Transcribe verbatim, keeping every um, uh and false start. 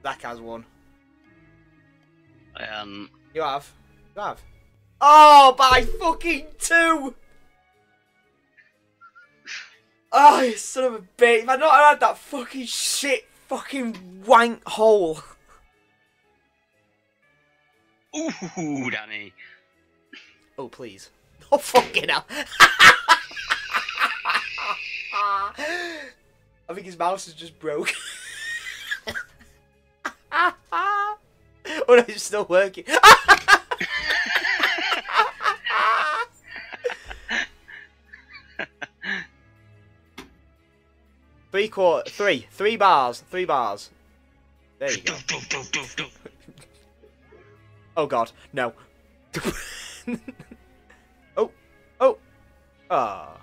Beck has one. Um. You have. You have. Oh, by fucking two! Oh, you son of a bitch. If I'd not had that fucking shit fucking wank hole. Ooh, Danny. Oh, please. Oh, fucking hell. I think his mouse is just broke. Oh no, it's still working. Three quarter, three, three bars, three bars. There you go. Oh god, no. Oh, oh, ah.